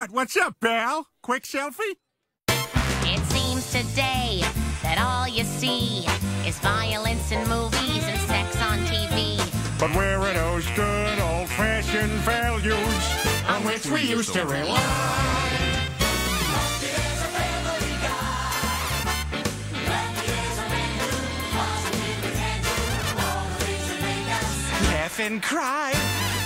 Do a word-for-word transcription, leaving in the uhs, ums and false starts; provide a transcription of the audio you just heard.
What's up, pal? Quick selfie? It seems today that all you see is violence in movies and sex on T V. But where are those good old-fashioned values on which we used to rely? Laugh and cry.